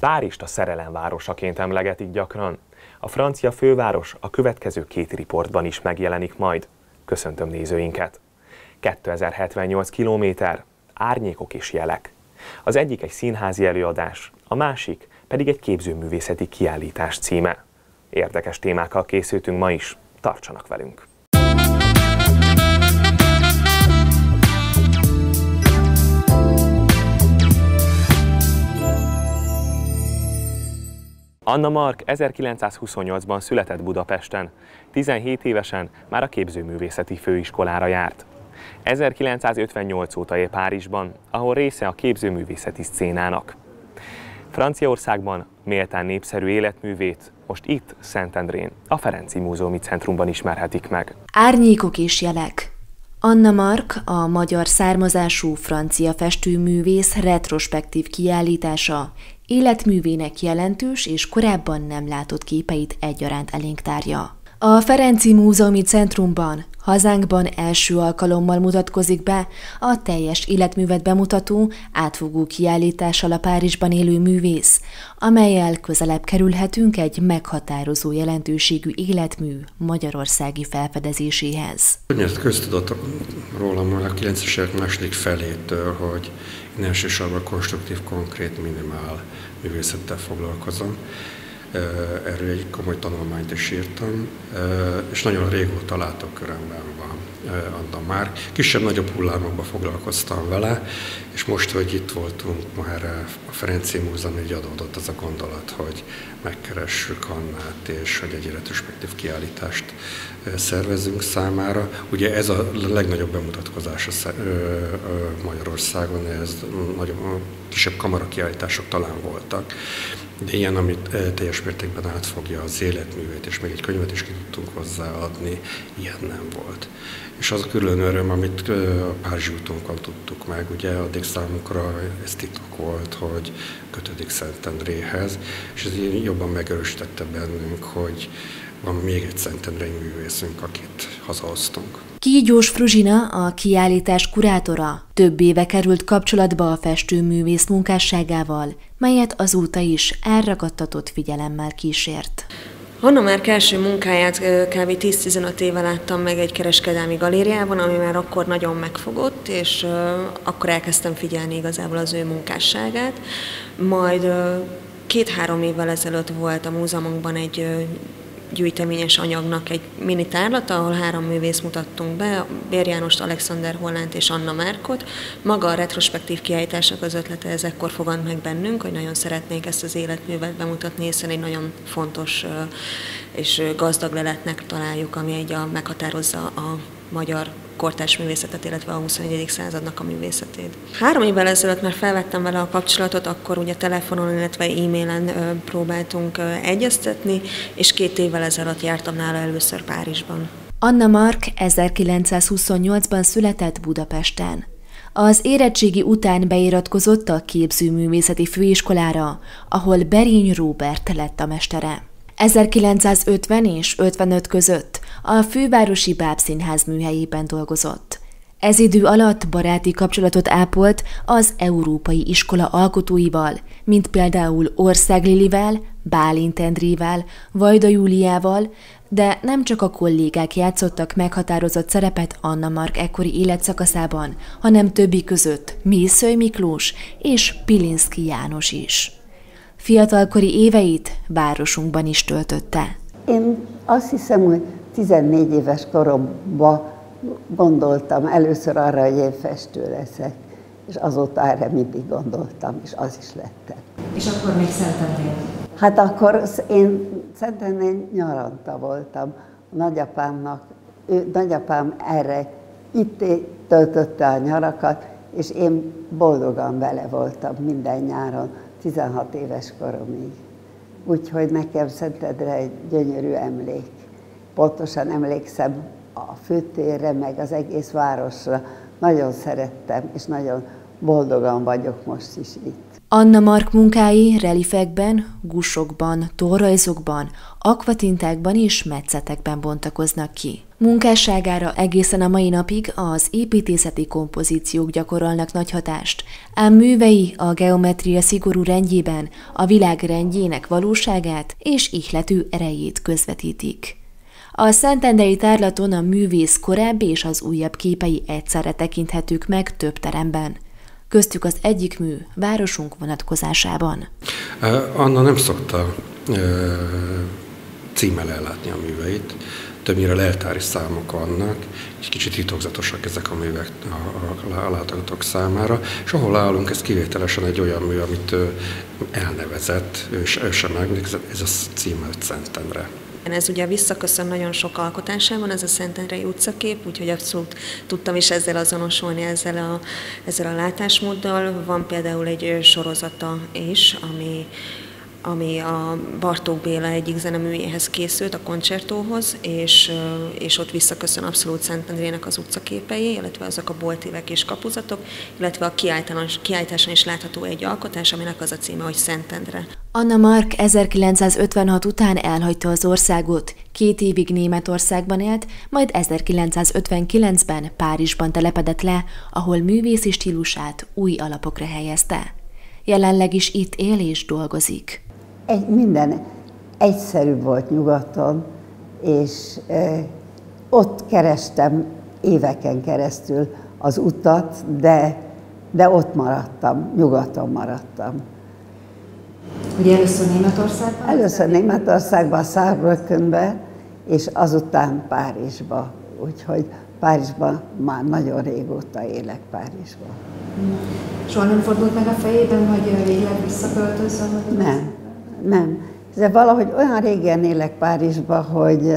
Párizst a szerelem városaként emlegetik gyakran. A francia főváros a következő 2 riportban is megjelenik majd. Köszöntöm nézőinket! 2078 kilométer, árnyékok és jelek. Az egyik egy színházi előadás, a másik pedig egy képzőművészeti kiállítás címe. Érdekes témákkal készültünk ma is, tartsanak velünk! Anna Mark 1928-ban született Budapesten, 17 évesen már a képzőművészeti főiskolára járt. 1958 óta él Párizsban, ahol része a képzőművészeti szcénának. Franciaországban méltán népszerű életművét most itt, Szentendrén, a Ferenczy Múzeumi Centrumban ismerhetik meg. Árnyékok és jelek. Anna Mark, a magyar származású francia festőművész retrospektív kiállítása életművének jelentős és korábban nem látott képeit egyaránt elénk tárja. A Ferenczy Múzeumi Centrumban hazánkban első alkalommal mutatkozik be a teljes életművet bemutató, átfogó kiállítással a Párizsban élő művész, amellyel közelebb kerülhetünk egy meghatározó jelentőségű életmű magyarországi felfedezéséhez. Ezt köztudott rólam a 90-es évek második felétől, hogy én elsősorban konstruktív, konkrét, minimál művészettel foglalkozom. Erről egy komoly tanulmányt is írtam, és nagyon régóta látókörömben van Anna Mark. Kisebb-nagyobb hullámokban foglalkoztam vele, és most, hogy itt voltunk ma erre a Ferenczy Múzeum, így adódott az a gondolat, hogy megkeressük Annát, és hogy egy retrospektív kiállítást szervezzünk számára. Ugye ez a legnagyobb bemutatkozás Magyarországon, ez nagyobb, kisebb kamarakiállítások talán voltak, de ilyen, amit teljes mértékben átfogja az életművét, és még egy könyvet is ki tudtunk hozzáadni, ilyen nem volt. És az a külön öröm, amit a Párizsi útunkon tudtuk meg, ugye addig számunkra ez titok volt, hogy kötődik Szentendréhez, és ez jobban megerősítette bennünk, hogy van még egy szentendrei művészünk, akit hazahoztunk. Kígyós Fruzsina, a kiállítás kurátora, több éve került kapcsolatba a festőművész munkásságával, melyet azóta is elragadtatott figyelemmel kísért. Anna Mark első munkáját kb. 10-15 éve láttam meg egy kereskedelmi galériában, ami már akkor nagyon megfogott, és akkor elkezdtem figyelni igazából az ő munkásságát. Majd 2-3 évvel ezelőtt volt a múzeumunkban egy gyűjteményes anyagnak egy mini tárlata, ahol 3 művész mutattunk be, Bér Jánost, Alexander Hollánt és Anna Markot. Maga a retrospektív kiállításnak az ötlete ez ekkor fogant meg bennünk, hogy nagyon szeretnénk ezt az életművet bemutatni, hiszen egy nagyon fontos és gazdag leletnek találjuk, ami meghatározza a magyar kortárs művészetet, illetve a 21. századnak a művészetét. 3 évvel ezelőtt már felvettem vele a kapcsolatot, akkor ugye telefonon, illetve e-mailen próbáltunk egyeztetni, és 2 évvel ezelőtt jártam nála először Párizsban. Anna Mark 1928-ban született Budapesten. Az érettségi után beiratkozott a képzőművészeti főiskolára, ahol Berény Róbert lett a mestere. 1950 és 55 között a fővárosi Bábszínház műhelyében dolgozott. Ez idő alatt baráti kapcsolatot ápolt az európai iskola alkotóival, mint például Ország Lilivel, Bálint Endrével, Vajda Júliával, de nem csak a kollégák játszottak meghatározott szerepet Anna Mark ekkori életszakaszában, hanem többi között Mészöly Miklós és Pilinszky János is. Fiatalkori éveit városunkban is töltötte. Én azt hiszem, hogy 14 éves koromban gondoltam először arra, hogy én festő leszek, és azóta erre mindig gondoltam, és az is lettem. És akkor még Szentendrén? Hát akkor én Szentendrén nyaranta voltam a nagyapám erre itt töltötte a nyarakat, és én boldogan vele voltam minden nyáron, 16 éves koromig. Úgyhogy nekem Szentendre egy gyönyörű emlék. Pontosan emlékszem a főtérre, meg az egész városra. Nagyon szerettem, és nagyon boldogan vagyok most is itt. Anna Mark munkái reliefekben, gusokban, tollrajzokban, akvatintákban és metszetekben bontakoznak ki. Munkásságára egészen a mai napig az építészeti kompozíciók gyakorolnak nagy hatást, ám művei a geometria szigorú rendjében a világ rendjének valóságát és ihletű erejét közvetítik. A szentendrei tárlaton a művész korábbi és az újabb képei egyszerre tekinthetők meg több teremben. Köztük az egyik mű városunk vonatkozásában. Anna nem szokta címmel ellátni a műveit, többnyire leltári számok vannak, és kicsit titokzatosak ezek a művek a látogatók számára, és ahol állunk, ez kivételesen egy olyan mű, amit elnevezett, ő sem megnézett, ez a címe Szentendre. Ez ugye visszaköszön nagyon sok alkotásában, ez a Szentendrei utcakép, úgyhogy abszolút tudtam is ezzel azonosulni, ezzel a látásmóddal. Van például egy sorozata is, ami a Bartók Béla egyik zeneművéhez készült, a koncertóhoz, és ott visszaköszön abszolút Szentendrének az utcaképei, illetve azok a boltívek és kapuzatok, illetve a kiállításon is látható egy alkotás, aminek az a címe, hogy Szentendre. Anna Mark 1956 után elhagyta az országot, 2 évig Németországban élt, majd 1959-ben Párizsban telepedett le, ahol művészi stílusát új alapokra helyezte. Jelenleg is itt él és dolgozik. Minden egyszerű volt nyugaton, és ott kerestem éveken keresztül az utat, de ott maradtam, nyugaton maradtam. Ugye először Németországban? Először Németországban, Saarbrückenben, és azután Párizsba. Úgyhogy Párizsban már nagyon régóta élek Párizsban. Soha nem fordult meg a fejében, hogy végleg visszaköltözzön? Nem. De valahogy olyan régen élek Párizsban, hogy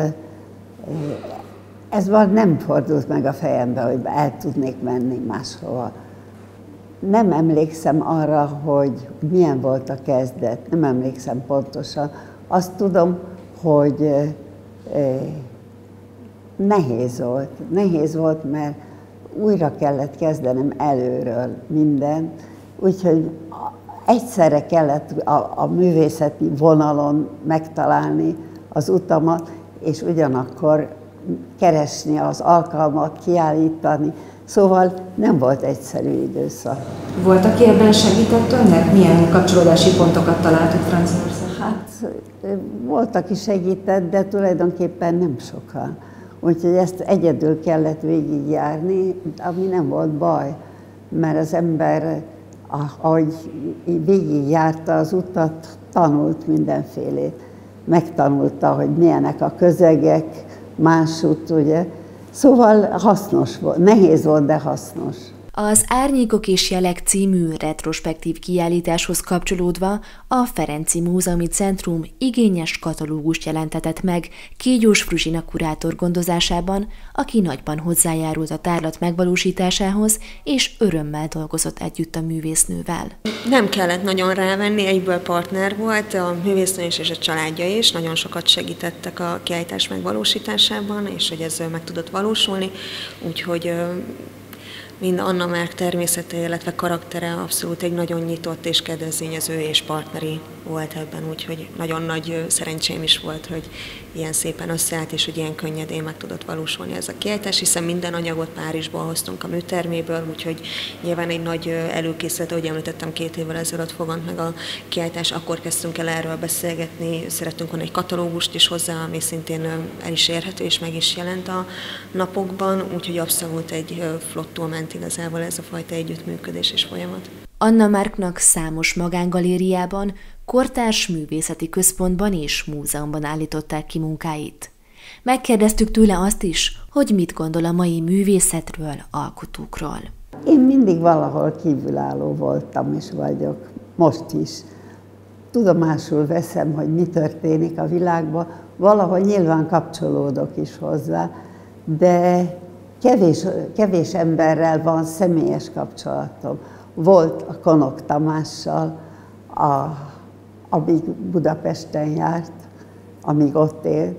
ez már nem fordult meg a fejembe, hogy el tudnék menni máshova. Nem emlékszem arra, hogy milyen volt a kezdet, nem emlékszem pontosan. Azt tudom, hogy nehéz volt, mert újra kellett kezdenem előről mindent, úgyhogy egyszerre kellett a művészeti vonalon megtalálni az utamat, és ugyanakkor keresni az alkalmat, kiállítani. Szóval nem volt egyszerű időszak. Volt, aki ebben segített önnek? Milyen kapcsolódási pontokat találtuk Franciaországban? Hát volt, aki segített, de tulajdonképpen nem sokan. Úgyhogy ezt egyedül kellett végigjárni, ami nem volt baj, mert az ember, ahogy végigjárta az utat, tanult mindenfélét. Megtanulta, hogy milyenek a közegek, másút, ugye. Szóval hasznos volt, nehéz volt, de hasznos. Az Árnyékok és jelek című retrospektív kiállításhoz kapcsolódva a Ferenczy Múzeumi Centrum igényes katalógust jelentetett meg Kígyós Fruzsina kurátor gondozásában, aki nagyban hozzájárult a tárlat megvalósításához, és örömmel dolgozott együtt a művésznővel. Nem kellett nagyon rávenni, egyből partner volt, a művésznő és a családja is, nagyon sokat segítettek a kiállítás megvalósításában, és hogy ez meg tudott valósulni, úgyhogy mind Anna Mark természete, illetve karaktere abszolút egy nagyon nyitott és kedvezményező és partneri volt ebben, úgyhogy nagyon nagy szerencsém is volt, hogy ilyen szépen összeállt, és hogy ilyen könnyedén meg tudott valósulni ez a kiállítás, hiszen minden anyagot Párizsból hoztunk a műterméből, úgyhogy nyilván egy nagy előkészület, ahogy említettem, 2 évvel ezelőtt fogant meg a kiállítás, akkor kezdtünk el erről beszélgetni, szerettünk volna egy katalógust is hozzá, ami szintén el is érhető, és meg is jelent a napokban, úgyhogy abszolút egy flottul ment igazából ez a fajta együttműködés és folyamat. Anna Marknak számos magángalériában, kortárs művészeti központban és múzeumban állították ki munkáit. Megkérdeztük tőle azt is, hogy mit gondol a mai művészetről, alkotókról. Én mindig valahol kívülálló voltam és vagyok, most is. Tudomásul veszem, hogy mi történik a világban, valahol nyilván kapcsolódok is hozzá, de kevés emberrel van személyes kapcsolatom. Volt a Konok Tamással, amíg Budapesten járt, amíg ott élt,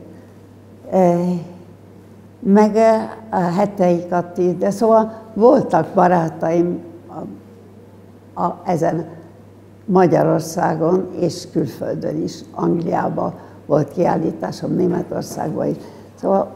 meg a Hetei Kati, de szóval voltak barátaim, ezen Magyarországon és külföldön is. Angliában volt kiállításom, Németországban is. Szóval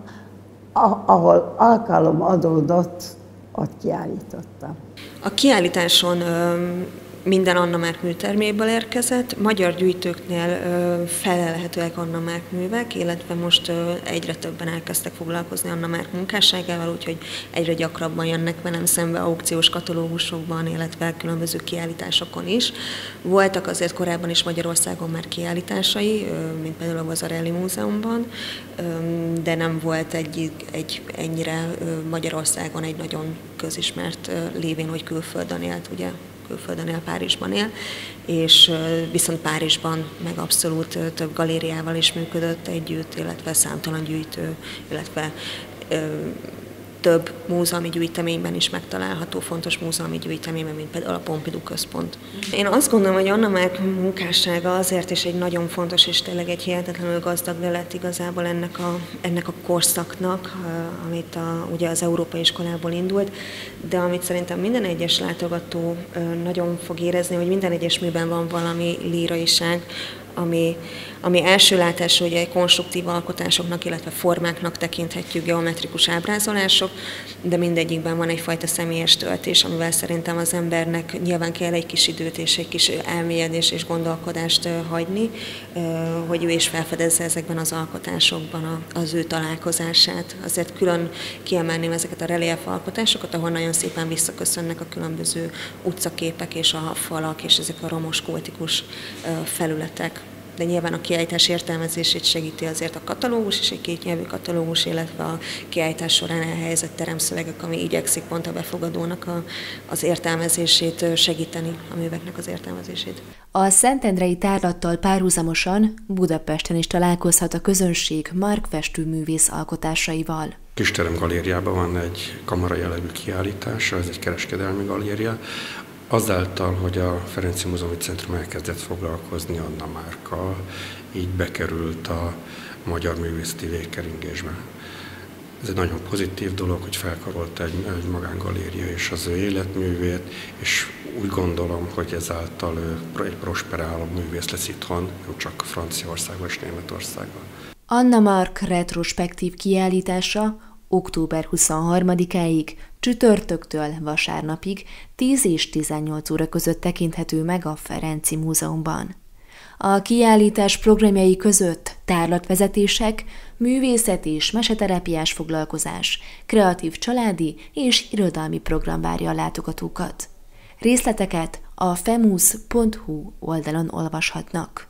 ahol alkalom adódott, ott kiállítottam. A kiállításon minden Anna Márk műterméből érkezett, magyar gyűjtőknél felelhetőek Anna Márk művek, illetve most egyre többen elkezdtek foglalkozni Anna Márk munkásságával, úgyhogy egyre gyakrabban jönnek velem szembe aukciós katalógusokban, illetve különböző kiállításokon is. Voltak azért korábban is Magyarországon már kiállításai, mint például a Vazarelli Múzeumban, de nem volt ennyire Magyarországon egy nagyon közismert lévén, hogy külföldön élt, ugye? Külföldön él, Párizsban él, és viszont Párizsban meg abszolút több galériával is működött együtt, illetve számtalan gyűjtő, illetve több múzeumi gyűjteményben is megtalálható, fontos múzeumi gyűjteményben, mint például a Pompidou Központ. Én azt gondolom, hogy Anna Márk munkássága azért is egy nagyon fontos és tényleg egy hihetetlenül gazdag lelet igazából ennek a korszaknak, amit ugye az Európai Iskolából indult, de amit szerintem minden egyes látogató nagyon fog érezni, hogy minden egyes műben van valami líraiság, ami első látásra ugye konstruktív alkotásoknak, illetve formáknak tekinthetjük, geometrikus ábrázolások, de mindegyikben van egyfajta személyes töltés, amivel szerintem az embernek nyilván kell egy kis időt és egy kis elmélyedés és gondolkodást hagyni, hogy ő is felfedezze ezekben az alkotásokban az ő találkozását. Azért külön kiemelném ezeket a relief alkotásokat, ahol nagyon szépen visszaköszönnek a különböző utcaképek és a falak és ezek a romos kultikus felületek. De nyilván a kiállítás értelmezését segíti azért a katalógus és egy kétnyelvű katalógus, illetve a kiállítás során elhelyezett teremszövegek, ami igyekszik pont a befogadónak az értelmezését segíteni, a műveknek az értelmezését. A szentendrei tárlattal párhuzamosan Budapesten is találkozhat a közönség Mark festőművész alkotásaival. Kisterem galériában van egy kamara jellegű kiállítás, ez egy kereskedelmi galéria. Azáltal, hogy a Ferenci Múzeumi Centrum elkezdett foglalkozni Anna Márkkal, így bekerült a magyar művészeti végkeringésbe. Ez egy nagyon pozitív dolog, hogy felkarolta egy magángaléria és az ő életművét, és úgy gondolom, hogy ezáltal ő egy prosperáló művész lesz itthon, nem csak Franciaországban és Németországban. Anna Márk retrospektív kiállítása október 23-áig, csütörtöktől vasárnapig 10 és 18 óra között tekinthető meg a Ferenci Múzeumban. A kiállítás programjai között tárlatvezetések, művészet és meseterápiás foglalkozás, kreatív családi és irodalmi program várja a látogatókat. Részleteket a femus.hu oldalon olvashatnak.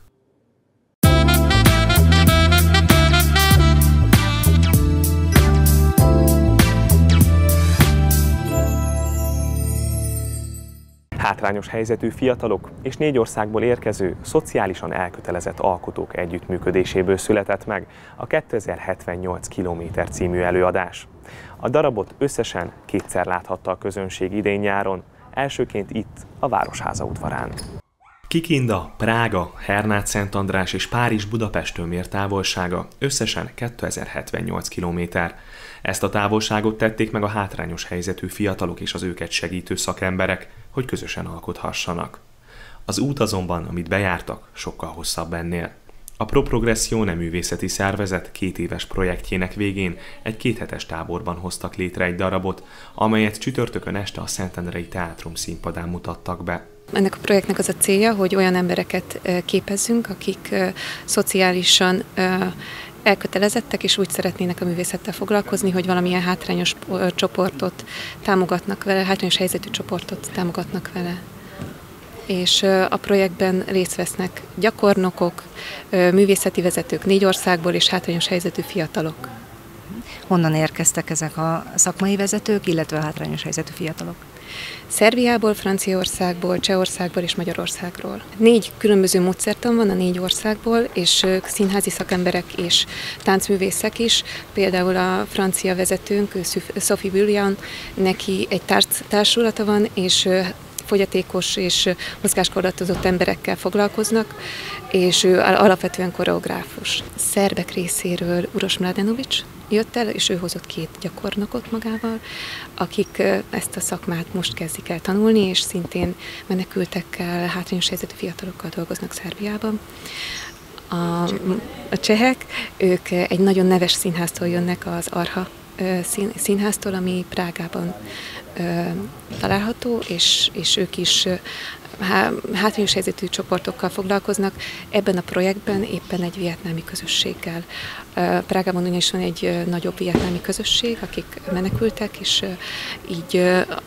Hátrányos helyzetű fiatalok és 4 országból érkező, szociálisan elkötelezett alkotók együttműködéséből született meg a 2078 km című előadás. A darabot összesen 2-szer láthatta a közönség idén-nyáron, elsőként itt, a Városháza udvarán. Kikinda, Prága, Hernád-Szentandrás és Párizs-Budapesttől mért távolsága összesen 2078 km. Ezt a távolságot tették meg a hátrányos helyzetű fiatalok és az őket segítő szakemberek, hogy közösen alkothassanak. Az út azonban, amit bejártak, sokkal hosszabb ennél. A Pro Progressione művészeti szervezet 2 éves projektjének végén egy 2 hetes táborban hoztak létre egy darabot, amelyet csütörtökön este a Szentendrei Teátrum színpadán mutattak be. Ennek a projektnek az a célja, hogy olyan embereket képezzünk, akik szociálisan elkötelezettek, és úgy szeretnének a művészettel foglalkozni, hogy valamilyen hátrányos csoportot támogatnak vele, hátrányos helyzetű csoportot támogatnak vele. És a projektben részt vesznek gyakornokok, művészeti vezetők 4 országból és hátrányos helyzetű fiatalok. Honnan érkeztek ezek a szakmai vezetők, illetve a hátrányos helyzetű fiatalok? Szerbiából, Franciaországból, Csehországból és Magyarországról. 4 különböző módszertan van a 4 országból, és színházi szakemberek és táncművészek is. Például a francia vezetőnk, Sophie Bullion, neki egy társulata van, és fogyatékos és mozgáskorlátozott emberekkel foglalkoznak, és ő alapvetően koreográfus. Szerbek részéről Uroš Mladenović, jött el, és ő hozott 2 gyakornokot magával, akik ezt a szakmát most kezdik el tanulni, és szintén menekültekkel, hátrányos helyzetű fiatalokkal dolgoznak Szerbiában. A csehek, ők egy nagyon neves színháztól jönnek, az Arha színháztól, ami Prágában található, és ők is hátrányos helyzetű csoportokkal foglalkoznak. Ebben a projektben éppen egy vietnámi közösséggel. Prágában ugyanis van egy nagyobb vietnámi közösség, akik menekültek, és így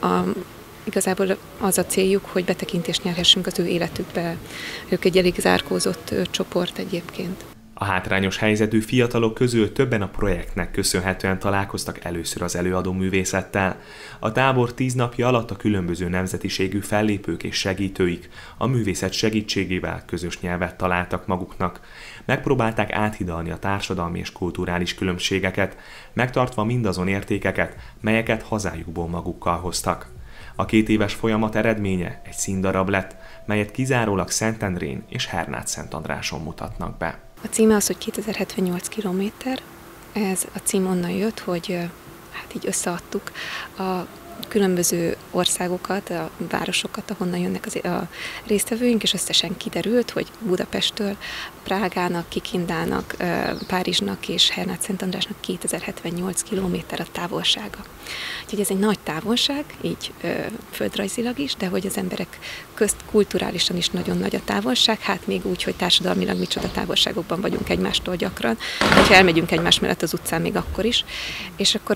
igazából az a céljuk, hogy betekintést nyerhessünk az ő életükbe. Ők egy elég zárkózott csoport egyébként. A hátrányos helyzetű fiatalok közül többen a projektnek köszönhetően találkoztak először az előadó művészettel. A tábor 10 napja alatt a különböző nemzetiségű fellépők és segítőik a művészet segítségével közös nyelvet találtak maguknak. Megpróbálták áthidalni a társadalmi és kulturális különbségeket, megtartva mindazon értékeket, melyeket hazájukból magukkal hoztak. A 2 éves folyamat eredménye egy színdarab lett, melyet kizárólag Szentendrén és Hernád-Szentandráson mutatnak be. A címe az, hogy 2078 kilométer. Ez a cím onnan jött, hogy hát így összeadtuk a különböző országokat, a városokat, ahonnan jönnek a résztvevőink, és összesen kiderült, hogy Budapesttől Prágának, Kikindának, Párizsnak és Hernád-Szentandrásnak 2078 kilométer a távolsága. Úgyhogy ez egy nagy távolság, így földrajzilag is, de hogy az emberek közt kulturálisan is nagyon nagy a távolság, hát még úgy, hogy társadalmilag micsoda távolságokban vagyunk egymástól gyakran, hogyha elmegyünk egymás mellett az utcán még akkor is, és akkor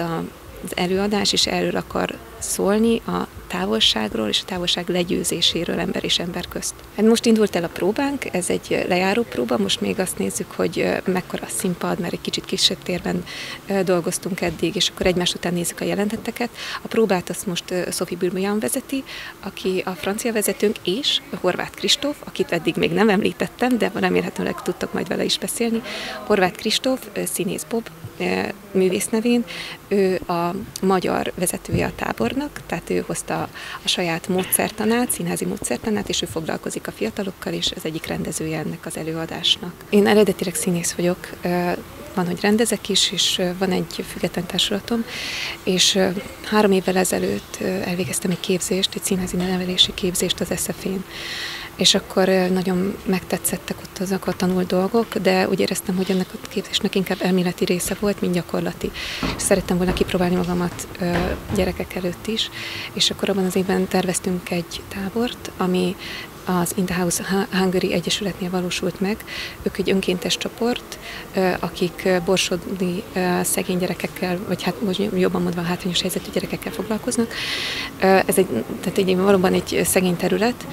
az előadás is erről akar szólni, a távolságról és a távolság legyőzéséről ember és ember közt. Hát most indult el a próbánk, ez egy lejáró próba, most még azt nézzük, hogy mekkora a színpad, mert egy kicsit kisebb térben dolgoztunk eddig, és akkor egymás után nézzük a jelentetteket. A próbát azt most Sophie Burbuyan vezeti, aki a francia vezetőnk, és Horváth Kristóf, akit eddig még nem említettem, de remélhetőleg tudtok majd vele is beszélni. Horváth Kristóf, színész Bob, művész nevén, ő a magyar vezetője a tábornak, tehát ő hozta a saját módszertanát, színházi módszertanát, és ő foglalkozik a fiatalokkal, és az egyik rendezője ennek az előadásnak. Én eredetileg színész vagyok, van, hogy rendezek is, és van egy független társulatom, és 3 évvel ezelőtt elvégeztem egy képzést, egy színházi nevelési képzést az SF-én. És akkor nagyon megtetszettek ott azok a tanult dolgok, de úgy éreztem, hogy ennek a képzésnek inkább elméleti része volt, mint gyakorlati. És szerettem volna kipróbálni magamat gyerekek előtt is, és akkor abban az évben terveztünk egy tábort, ami az In the House Hungary Egyesületnél valósult meg. Ők egy önkéntes csoport, akik borsodi szegény gyerekekkel, vagy hát jobban mondva hátrányos helyzetű gyerekekkel foglalkoznak. Ez valóban egy szegény terület,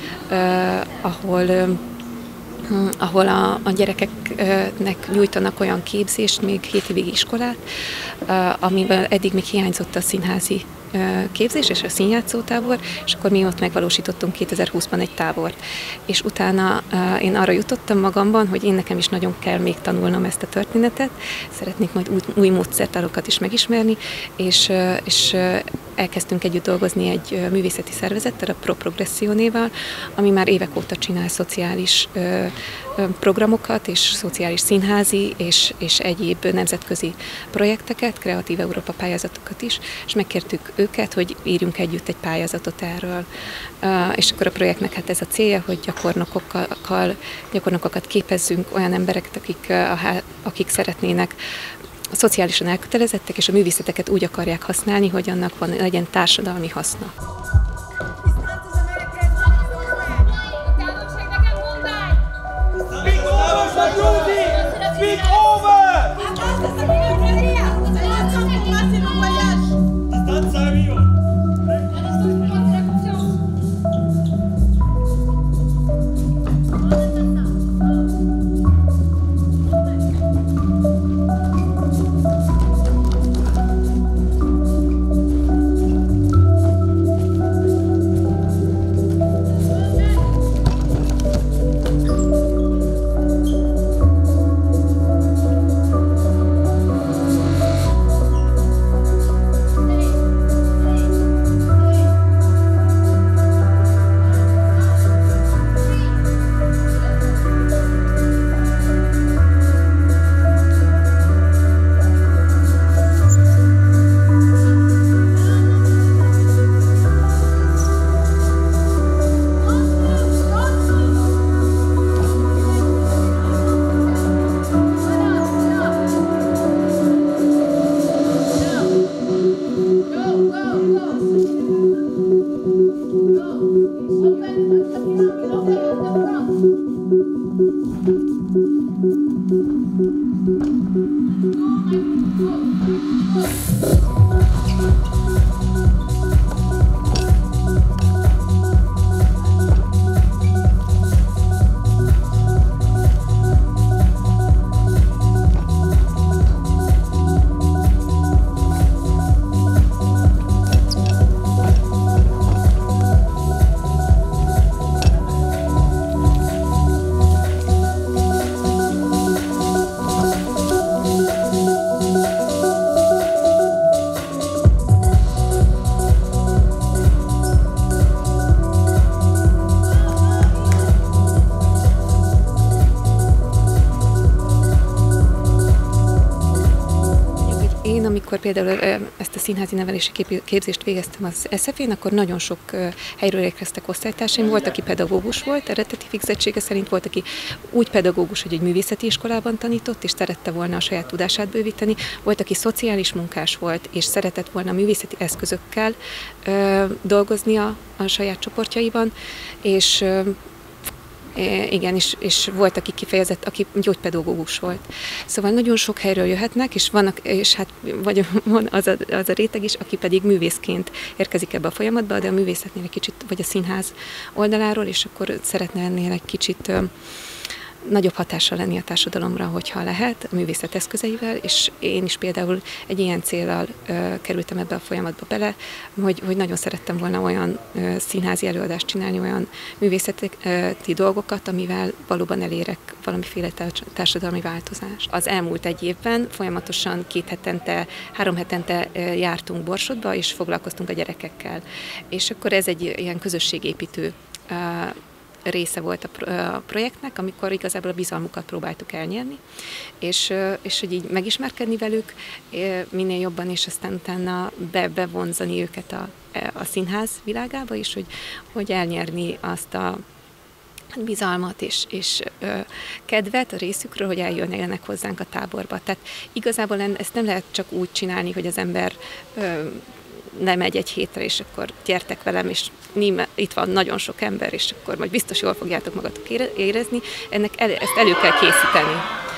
ahol a gyerekeknek nyújtanak olyan képzést, még 7 évig iskolát, amiben eddig még hiányzott a színházi képzés és a színjátszótábor, és akkor mi ott megvalósítottunk 2020-ban egy tábort. És utána én arra jutottam magamban, hogy én nekem is nagyon kell még tanulnom ezt a történetet, szeretnék majd új módszertanokat is megismerni, és elkezdtünk együtt dolgozni egy művészeti szervezettel, a Pro Progressionéval, ami már évek óta csinál szociális programokat, és szociális színházi, és egyéb nemzetközi projekteket, Kreatív Európa pályázatokat is, és megkértük őket, hogy írjunk együtt egy pályázatot erről. És akkor a projektnek hát ez a célja, hogy gyakornokokat képezzünk, olyan embereket, akik szeretnének szociálisan elkötelezettek, és a művészeteket úgy akarják használni, hogy annak legyen társadalmi haszna. Amikor például ezt a színházi nevelési képzést végeztem az SF-én, akkor nagyon sok helyről érkeztek osztálytársaim. Volt, aki pedagógus volt, eredeti végzettsége szerint, volt, aki úgy pedagógus, hogy egy művészeti iskolában tanított, és szerette volna a saját tudását bővíteni. Volt, aki szociális munkás volt, és szeretett volna művészeti eszközökkel dolgozni a saját csoportjaiban, és igen, és volt, aki kifejezett, aki gyógypedagógus volt. Szóval nagyon sok helyről jöhetnek, és vannak, és hát vagy van az a réteg is, aki pedig művészként érkezik ebbe a folyamatba, de a művészetnél egy kicsit, vagy a színház oldaláról, és akkor szeretne ennél egy kicsit nagyobb hatással lenni a társadalomra, hogyha lehet, a művészet eszközeivel, és én is például egy ilyen céllal kerültem ebbe a folyamatba bele, hogy nagyon szerettem volna olyan színházi előadást csinálni, olyan művészeti dolgokat, amivel valóban elérek valamiféle társadalmi változást. Az elmúlt egy évben folyamatosan 2 hetente, 3 hetente jártunk Borsodba, és foglalkoztunk a gyerekekkel. És akkor ez egy ilyen közösségépítő része volt a projektnek, amikor igazából a bizalmukat próbáltuk elnyerni, és hogy így megismerkedni velük minél jobban, és aztán utána bevonzani őket a színház világába, és hogy elnyerni azt a bizalmat és kedvet a részükről, hogy eljönnek hozzánk a táborba. Tehát igazából ezt nem lehet csak úgy csinálni, hogy az ember nem egy hétre, és akkor gyertek velem, és itt van nagyon sok ember, és akkor majd biztos jól fogjátok magatok érezni. Ezt elő kell készíteni,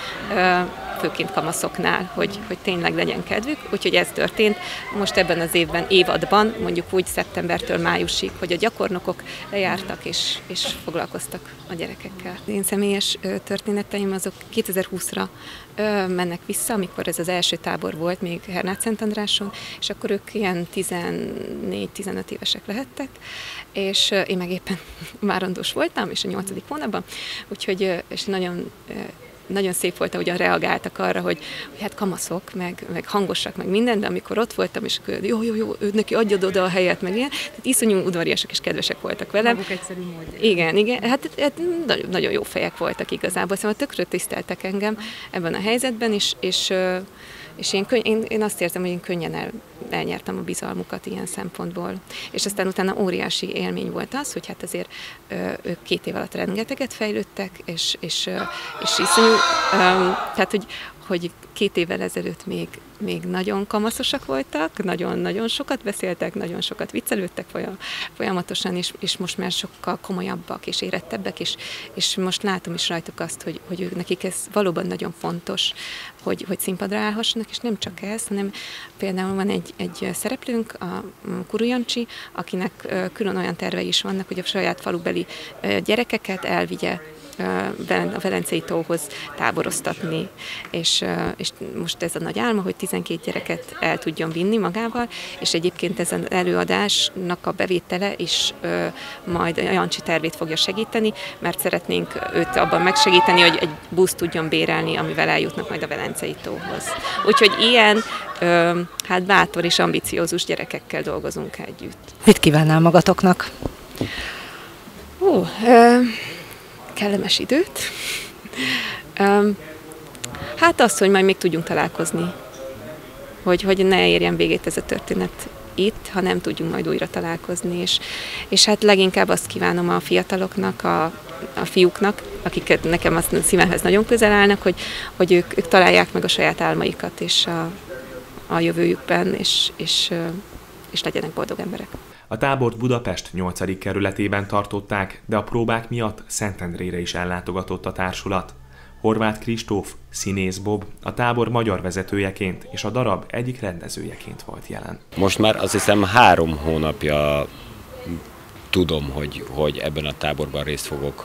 főként kamaszoknál, hogy tényleg legyen kedvük. Úgyhogy ez történt most ebben az évadban, mondjuk úgy szeptembertől májusig, hogy a gyakornokok lejártak, és foglalkoztak a gyerekekkel. Én személyes történeteim azok 2020-ra mennek vissza, amikor ez az első tábor volt még Hernád-Szentandráson, és akkor ők ilyen 14-15 évesek lehettek, és én meg éppen várandós voltam, és a 8. hónapban, úgyhogy és nagyon szép volt, ahogyan reagáltak arra, hogy hát kamaszok, meg hangosak, meg minden, de amikor ott voltam, és akkor jó, ő neki adjad oda a helyet, meg ilyen, tehát iszonyú udvariasak és kedvesek voltak velem. Maguk egyszerű módja. Igen, hát nagyon jó fejek voltak igazából, szóval tökre tiszteltek engem ebben a helyzetben, és én azt érzem, hogy én könnyen elnyertem a bizalmukat ilyen szempontból. És aztán utána óriási élmény volt az, hogy hát azért ők 2 év alatt rengeteget fejlődtek, és iszonyú, tehát hogy 2 évvel ezelőtt még nagyon kamaszosak voltak, nagyon-nagyon sokat beszéltek, nagyon sokat viccelődtek folyamatosan, és most már sokkal komolyabbak és érettebbek, és most látom is rajtuk azt, hogy nekik ez valóban nagyon fontos, hogy színpadra állhassanak, és nem csak ez, hanem például van egy szereplőnk, a Kuru Jancsi, akinek külön olyan tervei is vannak, hogy a saját falubeli gyerekeket elvigye a Velencei tóhoz táboroztatni, és most ez a nagy álma, hogy 12 gyereket el tudjon vinni magával, és egyébként ez az előadásnak a bevétele is majd a Jancsi tervét fogja segíteni, mert szeretnénk őt abban megsegíteni, hogy egy buszt tudjon bérelni, amivel eljutnak majd a Velencei tóhoz. Úgyhogy ilyen hát bátor és ambiciózus gyerekekkel dolgozunk együtt. Mit kívánnál magatoknak? Kellemes időt. Hát az, hogy majd még tudjunk találkozni. Hogy ne érjen végét ez a történet itt, ha nem tudjunk majd újra találkozni. És hát leginkább azt kívánom a fiataloknak, a fiúknak, akiket nekem azt szívemhez nagyon közel állnak, hogy ők találják meg a saját álmaikat és a jövőjükben, és legyenek boldog emberek. A tábort Budapest 8. kerületében tartották, de a próbák miatt Szentendrére is ellátogatott a társulat. Horváth Kristóf, Színész Bob a tábor magyar vezetőjeként és a darab egyik rendezőjeként volt jelen. Most már azt hiszem 3 hónapja tudom, hogy ebben a táborban részt fogok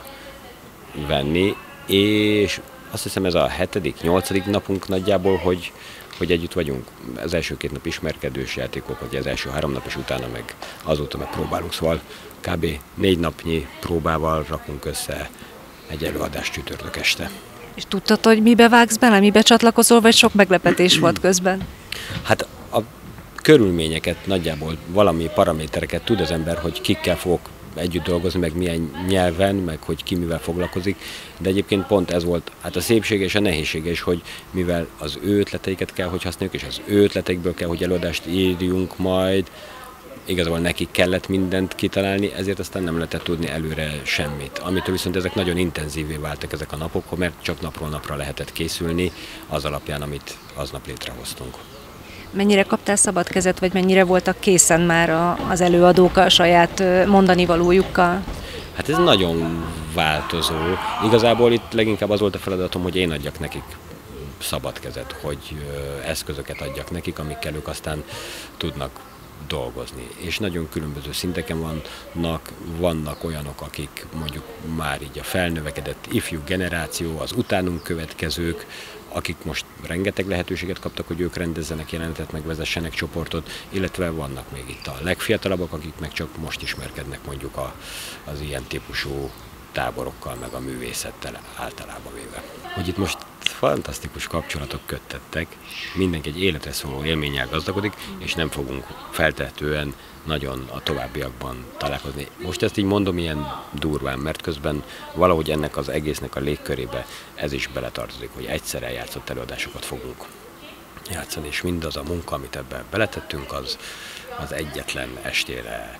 venni, és azt hiszem ez a 7.-8. napunk nagyjából, hogy együtt vagyunk. Az első 2 nap ismerkedős játékok, vagy az első 3 nap, és utána meg azóta meg próbálunk, szóval kb. 4 napnyi próbával rakunk össze egy előadást csütörtök este. És tudtad, hogy mibe vágsz bele, mibe csatlakozol, vagy sok meglepetés volt közben? Hát a körülményeket, nagyjából valami paramétereket tud az ember, hogy kikkel fogok együtt dolgozni, meg milyen nyelven, meg hogy ki mivel foglalkozik, de egyébként pont ez volt hát a szépsége és a nehézsége is, hogy mivel az ő ötleteiket kell, hogy használjuk, és az ő ötleteikből kell, hogy előadást írjunk majd, igazából nekik kellett mindent kitalálni, ezért aztán nem lehetett tudni előre semmit. Amitől viszont ezek nagyon intenzívé váltak ezek a napok, mert csak napról napra lehetett készülni az alapján, amit aznap létrehoztunk. Mennyire kaptál szabad kezet, vagy mennyire voltak készen már az előadók a saját mondani valójukkal? Hát ez nagyon változó. Igazából itt leginkább az volt a feladatom, hogy én adjak nekik szabad kezet, hogy eszközöket adjak nekik, amikkel ők aztán tudnak dolgozni. És nagyon különböző szinteken vannak olyanok, akik mondjuk már így a felnövekedett ifjú generáció, az utánunk következők, akik most rengeteg lehetőséget kaptak, hogy ők rendezzenek jelenetet, meg vezessenek csoportot, illetve vannak még itt a legfiatalabbak, akik meg csak most ismerkednek mondjuk az ilyen típusú táborokkal, meg a művészettel általában véve. Hogy itt most fantasztikus kapcsolatok köttettek, mindenki egy életre szóló élménnyel gazdagodik, és nem fogunk feltehetően nagyon a továbbiakban találkozni. Most ezt így mondom ilyen durván, mert közben valahogy ennek az egésznek a légkörébe ez is beletartozik, hogy egyszer eljátszott előadásokat fogunk játszani, és mindaz a munka, amit ebbe beletettünk, az egyetlen estére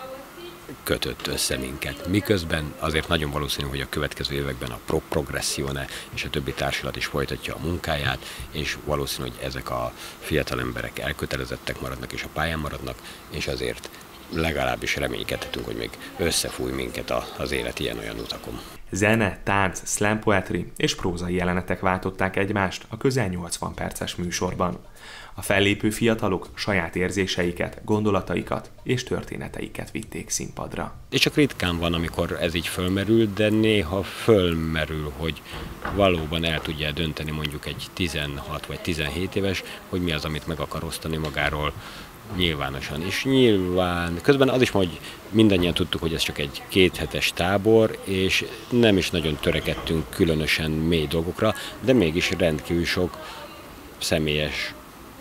kötött össze minket. Miközben azért nagyon valószínű, hogy a következő években a Progressione és a többi társulat is folytatja a munkáját, és valószínű, hogy ezek a fiatal emberek elkötelezettek maradnak és a pályán maradnak, és azért legalábbis reménykedhetünk, hogy még összefúj minket az élet ilyen-olyan utakon. Zene, tánc, slam poetry és prózai jelenetek váltották egymást a közel 80 perces műsorban. A fellépő fiatalok saját érzéseiket, gondolataikat és történeteiket vitték színpadra. És csak ritkán van, amikor ez így fölmerül, de néha fölmerül, hogy valóban el tudja dönteni mondjuk egy 16 vagy 17 éves, hogy mi az, amit meg akar osztani magáról nyilvánosan. És nyilván, közben az is, hogy mindannyian tudtuk, hogy ez csak egy 2 hetes tábor, és nem is nagyon törekedtünk különösen mély dolgokra, de mégis rendkívül sok személyes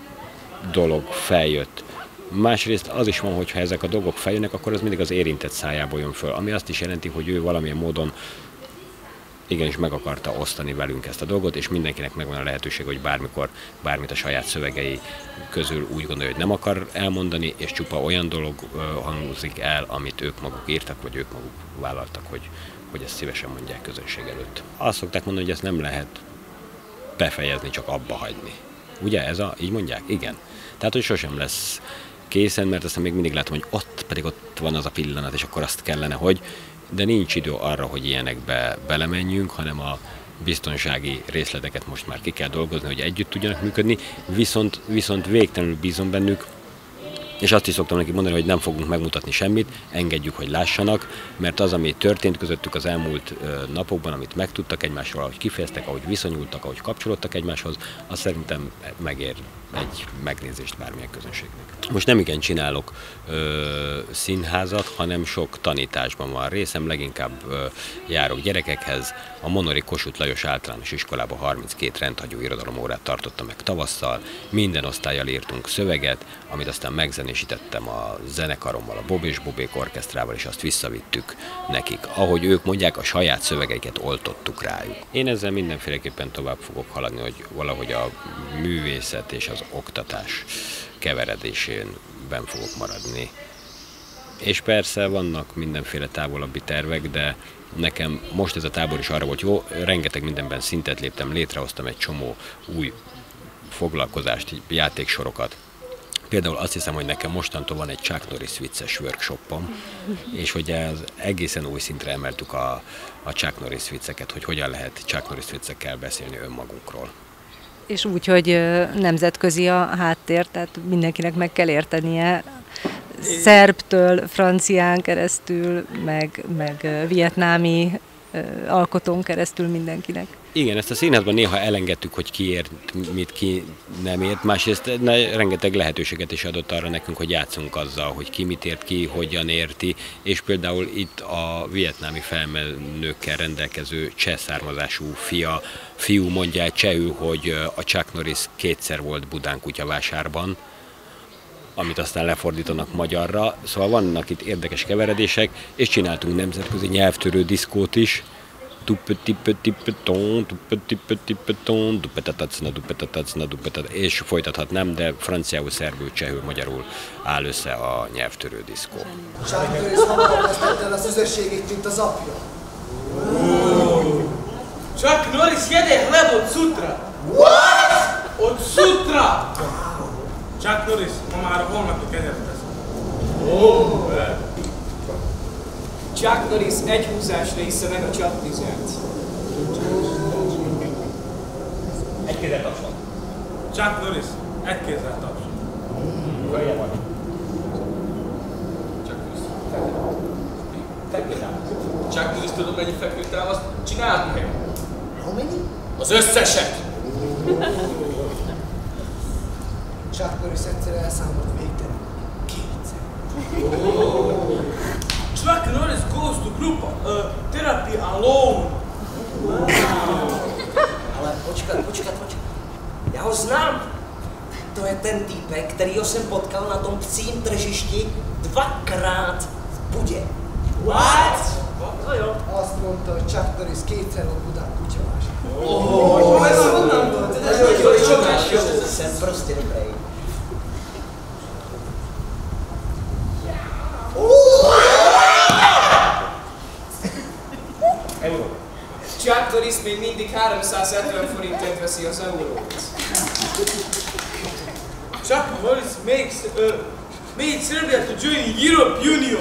dolog feljött. Másrészt az is van, hogy ha ezek a dolgok feljönnek, akkor az mindig az érintett szájából jön föl, ami azt is jelenti, hogy ő valamilyen módon igenis meg akarta osztani velünk ezt a dolgot, és mindenkinek megvan a lehetőség, hogy bármikor bármit a saját szövegei közül úgy gondolja, hogy nem akar elmondani, és csupa olyan dolog hangzik el, amit ők maguk írtak, vagy ők maguk vállaltak, hogy ezt szívesen mondják közönség előtt. Azt szokták mondani, hogy ezt nem lehet befejezni, csak abba hagyni. Ugye így mondják? Igen. Tehát, hogy sosem lesz készen, mert aztán még mindig látom, hogy ott van az a pillanat, és akkor azt kellene, hogy, de nincs idő arra, hogy ilyenekbe belemenjünk, hanem a biztonsági részleteket most már ki kell dolgozni, hogy együtt tudjanak működni, viszont végtelenül bízom bennük, és azt is szoktam neki mondani, hogy nem fogunk megmutatni semmit, engedjük, hogy lássanak, mert az, ami történt közöttük az elmúlt napokban, amit megtudtak egymásról, ahogy kifejeztek, ahogy viszonyultak, ahogy kapcsolódtak egymáshoz, az szerintem megér egy megnézést bármilyen közönségnek. Most nem igen csinálok színházat, hanem sok tanításban van részem, leginkább járok gyerekekhez. A Monori Kossuth Lajos Általános Iskolában 32 rendhagyó irodalomórát tartottam meg tavasszal, minden osztállyal írtunk szöveget, amit aztán megzenésítettem a zenekarommal, a Bob és Bobék orkesztrával, és azt visszavittük nekik. Ahogy ők mondják, a saját szövegeiket oltottuk rájuk. Én ezzel mindenféleképpen tovább fogok haladni, hogy valahogy a művészet és az oktatás keveredésében fogok maradni. És persze vannak mindenféle távolabbi tervek, de nekem most ez a tábor is arra volt jó, rengeteg mindenben szintet léptem, létrehoztam egy csomó új foglalkozást, játéksorokat, Például azt hiszem, hogy nekem mostantól van egy Chuck Norris vicces workshopom, és hogy egészen új szintre emeltük a Chuck Norris vicceket, hogy hogyan lehet Chuck Norris viccekkel beszélni önmagunkról. És úgy, hogy nemzetközi a háttér, tehát mindenkinek meg kell értenie, szerbtől, francián keresztül, meg vietnámi alkotón keresztül mindenkinek. Igen, ezt a színházban néha elengedtük, hogy ki ért, mit ki nem ért, másrészt rengeteg lehetőséget is adott arra nekünk, hogy játszunk azzal, hogy ki mit ért, ki hogyan érti, és például itt a vietnámi felmenőkkel rendelkező cseh származású fiú mondja el csehül, hogy a Chuck Norris kétszer volt Budán kutyavásárban, amit aztán lefordítanak magyarra, szóval vannak itt érdekes keveredések, és csináltunk nemzetközi nyelvtörő diszkót is, és folytathatnám, de franciául, szerbül, csehül, magyarul áll össze a nyelvtörő diszkó. Chuck Norris hamarabb vesztette el az üzességét, mint az apja. Chuck Norris jede hleb od sutra. What? Od sutra! Chuck Norris ma már a holnapi kenyeret tesz. Chuck Norris egy húzásra iszza meg a csapvizet. Egy kézzel tapsol. Chuck Norris egy kézzel tapsol. Följebb van. Chuck Norris. Fekvőtámaszt. Chuck Norris tudom mennyi fekvőtámaszt csinált meg? Mennyi? Az összeset! Chuck Norris egyszer elszámolt végtelen. Kétszer. Chuck Norris goes to group therapy alone. Ale počkat. Já ho znám. To je ten týpek, kterýho jsem potkal na tom psím tržišti dvakrát v Budě. What? No jo. Azt mondta, hogy Chuck Norris kétszer volt Budán kutyavásárban. Ez honnan volt? Ez nagyon csodás jó. Jsem prostě dobrý. Chuck Norris még mindig 370 forintért veszi az eurót. Chuck Norris made Serbia to join the European Union.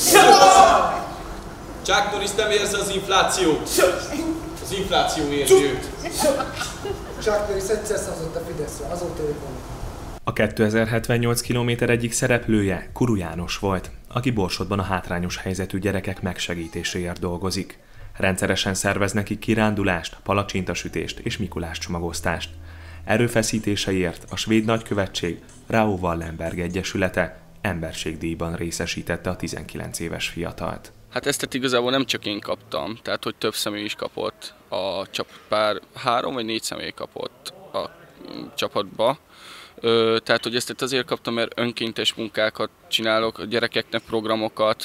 Chuck Norris nem érzi az inflációt. Az infláció érzi őt. Chuck Norris egyszer szavazott a Fideszre, azóta ők van. A 2078 km egyik szereplője Kuru János volt, aki Borsodban a hátrányos helyzetű gyerekek megsegítéséért dolgozik. Rendszeresen szervez nekik kirándulást, palacsintasütést és Mikulás csomagosztást. Erőfeszítéseiért a svéd nagykövetség Raoul Wallenberg Egyesülete emberségdíjban részesítette a 19 éves fiatalt. Hát ezt igazából nem csak én kaptam, tehát hogy több személy is kapott a csapat, 3 vagy 4 személy kapott a csapatba. Tehát, hogy ezt azért kaptam, mert önkéntes munkákat csinálok, a gyerekeknek programokat.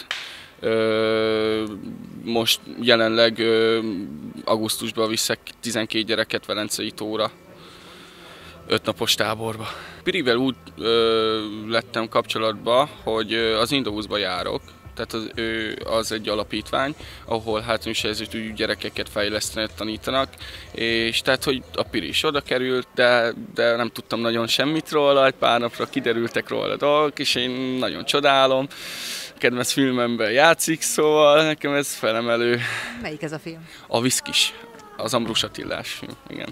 Most jelenleg augusztusban viszek 12 gyereket Velencei tóra, 5 napos táborba. Pirivel úgy lettem kapcsolatba, hogy az Indobuszba járok, tehát az egy alapítvány, ahol hátrányos helyzetű gyerekeket fejleszteni, tanítanak, és tehát, hogy a Piri is oda került, de nem tudtam nagyon semmit róla, egy pár napra kiderültek róla a dolgok, és én nagyon csodálom. Kedvenc filmemben játszik, szóval nekem ez felemelő. Melyik ez a film? A Viszkis, az Ambrus Attillás film, igen.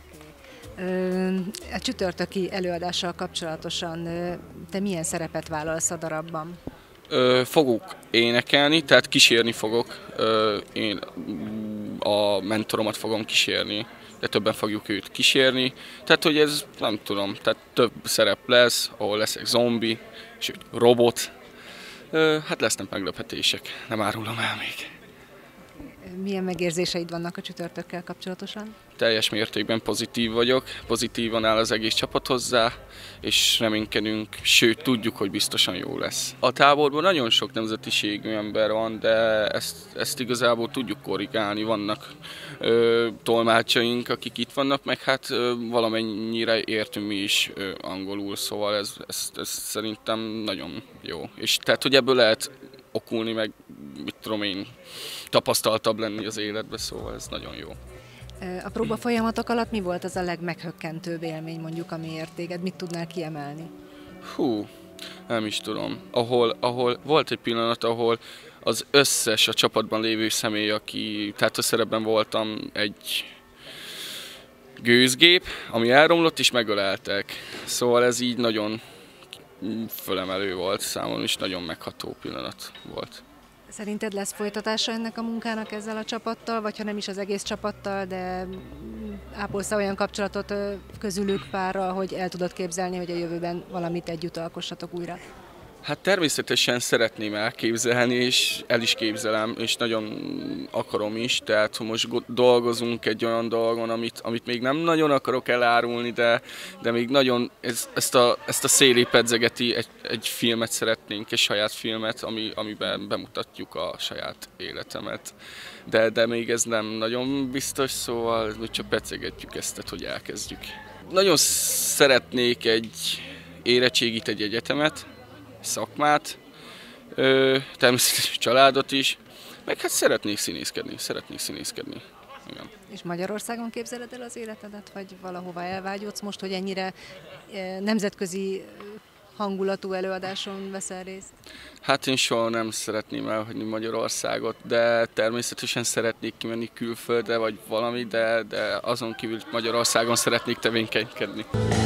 A csütörtöki előadással kapcsolatosan te milyen szerepet vállalsz a darabban? Fogok énekelni, tehát kísérni fogok. Én a mentoromat fogom kísérni, de többen fogjuk őt kísérni. Tehát, hogy ez nem tudom, tehát több szerep lesz, ahol leszek zombi, sőt robot. Hát lesznek meglepetések, nem árulom el még. Milyen megérzéseid vannak a csütörtökkel kapcsolatosan? Teljes mértékben pozitív vagyok, pozitívan áll az egész csapat hozzá, és reménykedünk, sőt tudjuk, hogy biztosan jó lesz. A táborban nagyon sok nemzetiségű ember van, de ezt igazából tudjuk korrigálni, vannak tolmácsaink, akik itt vannak, meg hát valamennyire értünk mi is angolul, szóval ez szerintem nagyon jó. És tehát, hogy ebből lehet okulni, meg mit tudom én, tapasztaltabb lenni az életbe, szóval ez nagyon jó. A próba folyamatok alatt mi volt az a legmeghökkentőbb élmény, mondjuk, amiért téged mit tudnál kiemelni? Hú, nem is tudom. Ahol volt egy pillanat, ahol az összes a csapatban lévő személy, tehát a szerepben voltam, egy gőzgép, ami elromlott és megöleltek. Szóval ez így nagyon fölemelő volt számomra, és nagyon megható pillanat volt. Szerinted lesz folytatása ennek a munkának ezzel a csapattal, vagy ha nem is az egész csapattal, de ápolsz olyan kapcsolatot közülük párral, hogy el tudod képzelni, hogy a jövőben valamit együtt alkossatok újra? Hát természetesen szeretném elképzelni, és el is képzelem, és nagyon akarom is, tehát most dolgozunk egy olyan dolgon, amit még nem nagyon akarok elárulni, de még nagyon ezt a szélét pedzegeti, egy filmet szeretnénk, egy saját filmet, amiben bemutatjuk a saját életemet. De még ez nem nagyon biztos, szóval csak pedzegetjük ezt, hogy elkezdjük. Nagyon szeretnék egy érettségit, egy egyetemet, szakmát, természetesen családot is, meg hát szeretnék színészkedni. Igen. És Magyarországon képzeled el az életedet, vagy valahova elvágyódsz most, hogy ennyire nemzetközi hangulatú előadáson veszel részt? Hát én soha nem szeretném elhagyni Magyarországot, de természetesen szeretnék kimenni külföldre, vagy valami, de azon kívül Magyarországon szeretnék tevékenykedni.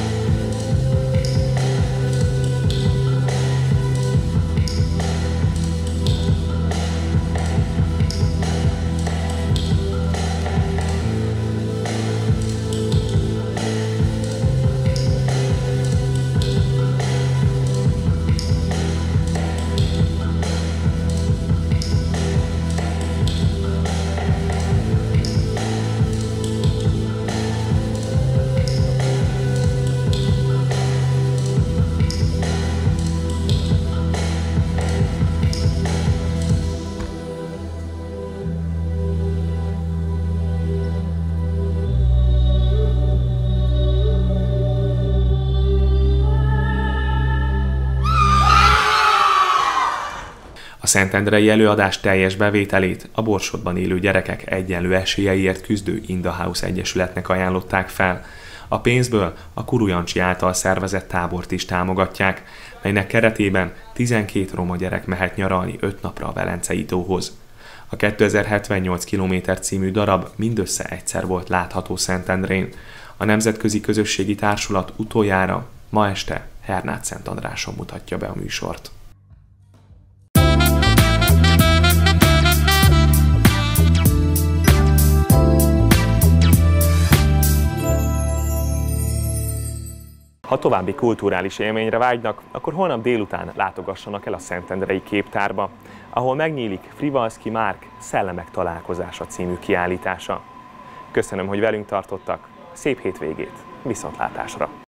A szentendrei előadás teljes bevételét a Borsodban élő gyerekek egyenlő esélyeiért küzdő In the House Egyesületnek ajánlották fel. A pénzből a Kuru Jancsi által szervezett tábort is támogatják, melynek keretében 12 roma gyerek mehet nyaralni 5 napra a Velencei tóhoz. A 2078 km című darab mindössze egyszer volt látható Szentendrén. A Nemzetközi Közösségi Társulat utoljára ma este Hernád-Szentandráson mutatja be a műsort. Ha további kulturális élményre vágynak, akkor holnap délután látogassanak el a Szentendrei Képtárba, ahol megnyílik Frivalszky Márk Szellemek találkozása című kiállítása. Köszönöm, hogy velünk tartottak, szép hétvégét, viszontlátásra!